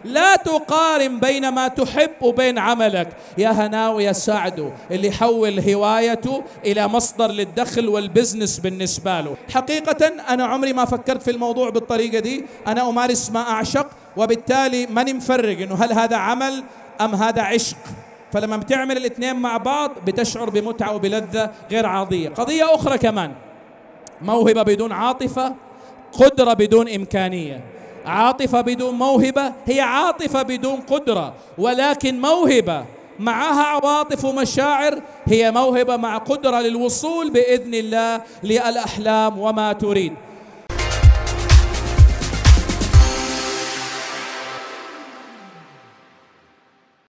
لا تقارن بين ما تحب وبين عملك. يا هناء ويا سعد اللي حول هوايته إلى مصدر للدخل والبزنس بالنسبة له. حقيقة أنا عمري ما فكرت في الموضوع بالطريقة دي، أنا أمارس ما أعشق، وبالتالي ماني مفرق إنه هل هذا عمل أم هذا عشق. فلما بتعمل الاثنين مع بعض بتشعر بمتعة وبلذة غير عادية. قضية أخرى كمان، موهبة بدون عاطفة قدرة بدون إمكانية. عاطفة بدون موهبة هي عاطفة بدون قدرة، ولكن موهبة معها عواطف ومشاعر هي موهبة مع قدرة للوصول بإذن الله للأحلام وما تريد.